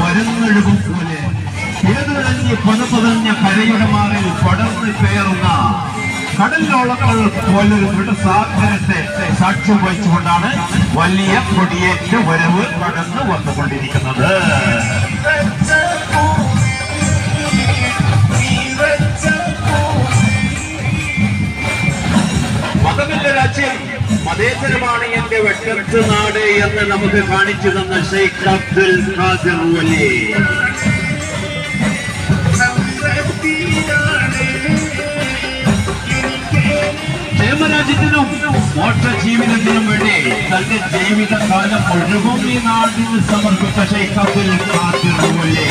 പരന്നൊഴുകും പോലെ ഏതുഴഞ്ഞ് പതപതഞ്ഞ കരയുടെ മാറിൽ പടർന്നു കയറുന്ന കടലോളങ്ങൾ പോലൊരു ദൃഢസാഗരത്തെ സാക്ഷ്യം വഹിച്ചുകൊണ്ടാണ് വലിയ കൊടിയേറ്റ വരവ് കടന്നു വന്നുകൊണ്ടിരിക്കുന്നത്. മതമില്ല രാജ്യം, മതേതരമാണ് എന്റെ വെട്ടത്ത് നാട് എന്ന് നമുക്ക് കാണിച്ചു തന്ന ഷെയ്ഖ് അബ്ദുൽ ഖാദിർ വലി. ക്ഷേമരാജ്യത്തിനും മോക്ഷ ജീവിതത്തിനും വേണ്ടി തന്റെ ജീവിതകാലം മുഴുവൻ ഈ നാടിന് സമർപ്പിച്ച ഷെയ്ഖ് അബ്ദുൽ ഖാദിർ വലി.